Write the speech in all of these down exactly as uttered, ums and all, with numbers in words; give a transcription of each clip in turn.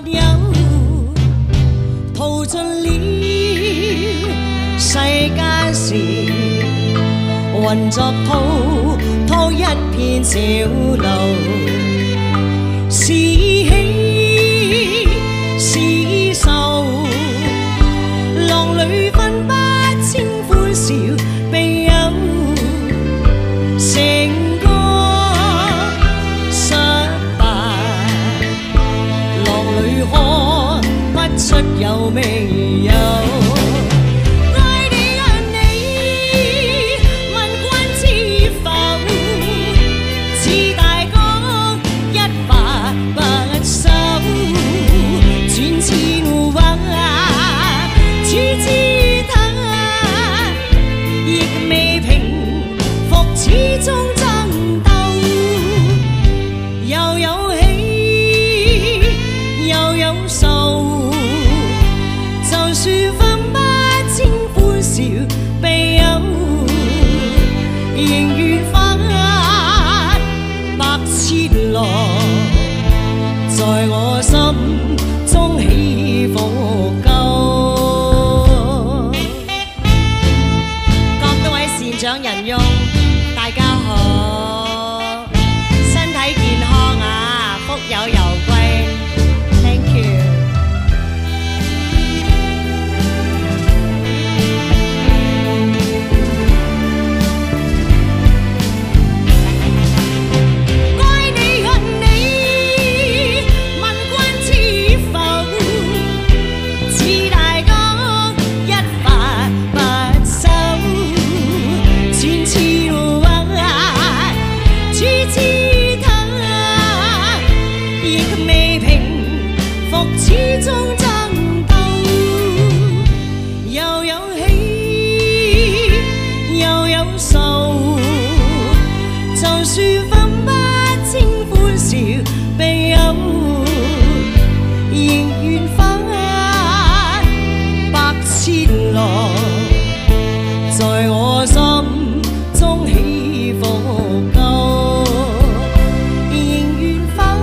有，淘尽了世間事，混作滔滔一片潮流，是喜是愁，浪裏分不清歡笑悲憂，成個失敗，浪裏看不出有未有。 在我心中起伏夠。各位善長人翁，大家好，身體健康啊，福有攸歸 ，thank you。 始終爭鬥，又有喜又有愁，就算分不清歡笑悲憂，仍願發百千浪，在我心中起伏夠，仍願發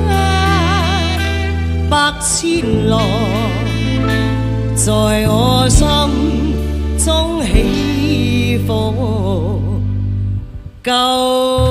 百千浪，在我心中起伏夠。